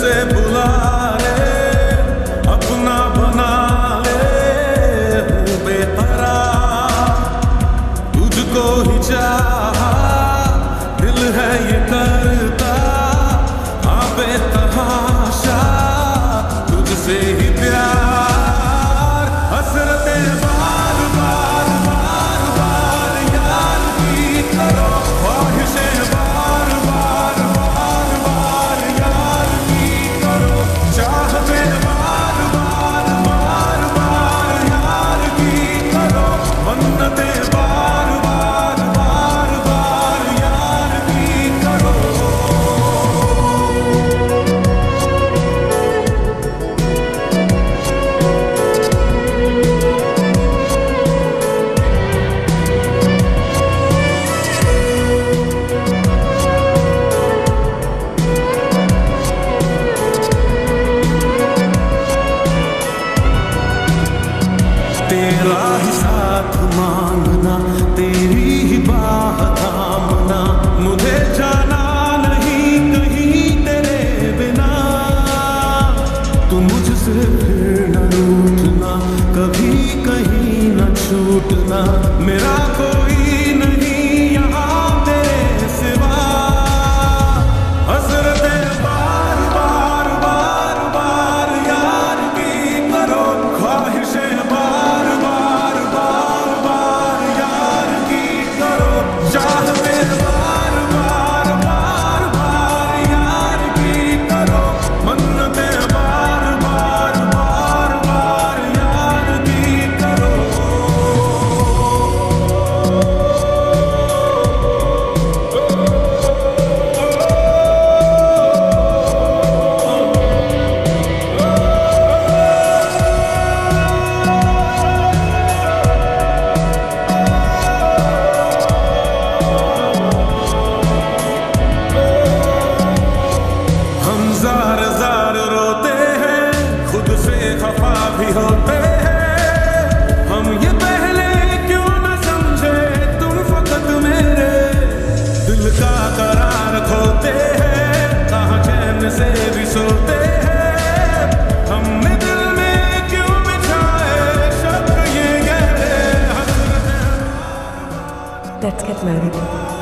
से बुला ले, अपना बना ले, हूँ बेकरार, तुझको ही चाहा, दिल है ये करता, हाँ बेतहाशा, तुझसे ही प्यार, हसरतें बार बार बार बार यार की करो, ख्वाहिशें बार बार बार बार यार की करो, चाहतें बार बार बार बार यार की करो, मन्नतें बार बार बार बार यार की करो। तेरा ही साथ मांगना, तेरी ही बाह थामना, मुझे जाना नहीं कहीं तेरे बिना, तू मुझसे फिर न रूठना, कभी कहीं न छूटना, मेरा कोई नहीं यहाँ तेरे सिवा, हसरतें बार बार बार बार यार की करो, ख्वाहिशें बार बार बार बार यार की करो, चाहतें बार बार बार बार यार की करो, मन्नतें बार बार बार बार यार की करो। हम जार जार रोते हैं, खुद से खफा भी होते हैं, हम ये पहले क्यों न समझे, तुम फकत मेरे दिल का करार खोते हैं, कहाँ चैन से भी सोते हैं, हमने दिल में क्यों बिछाए शक ये गहरे हसरतें। Let's get married.